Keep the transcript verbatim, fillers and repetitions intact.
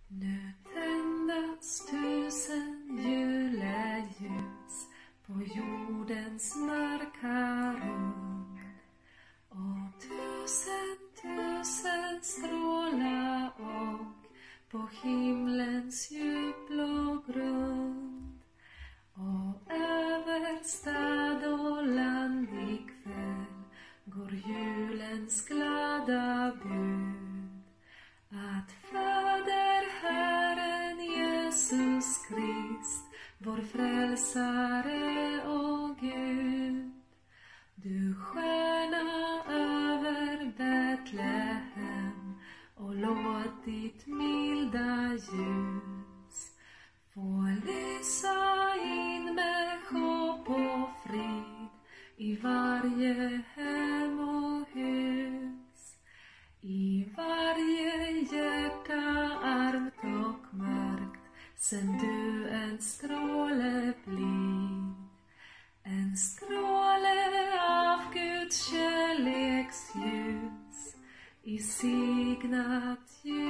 Nu tändas tusen juleljus på jordens mörka rund, och tusen, tusen strålar och på himlens djupblå grund. Och över stad och land ikväll går julens glada bud, att föder Herren Jesus Krist, vår frälsare och Gud. Du stjärna över Betlehem, och låt ditt milda ljus få lysa in med hopp och frid i varje hem och hus. I varje hjärta armt och mörkt sänd du en stråle blid, en stråle av Guds kärleks ljus i signat ljus.